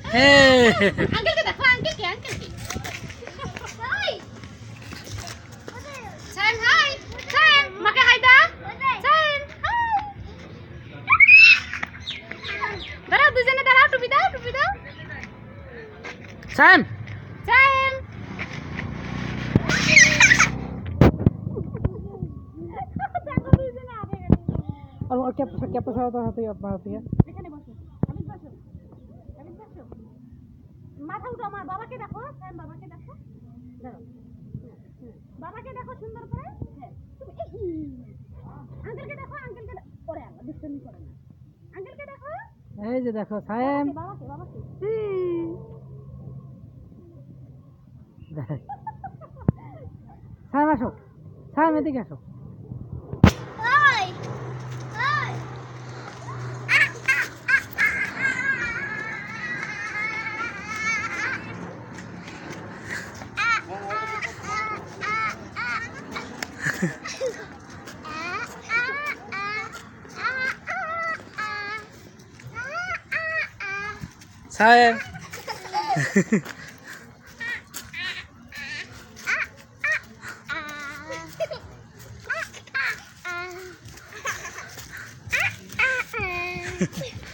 আঙ্কেলকে দেখো আঙ্কেলকে হাই সায়ন হাই সায়ন মাকে হাই দা সায়ন হাই দাঁড়াও দুজনে দাঁড়াও টুপি দাও সায়ন সায়ন और क्या पसंद आता है आपके এখানে বসো বসো মাথা উঠাও আমার বাবাকে দেখো সায়ন বাবাকে দেখো দাঁড়াও বাবাকে দেখো সুন্দর করে হ্যাঁ তুমি আঙ্কেলকে দেখো ওরে আল্লাহ দুষ্টুমি করে না আঙ্কেলকে দেখো এই যে দেখো সায়ন বাবাকে সায়ন আসো সায়ন এদিকে আসো সায়ন Ah.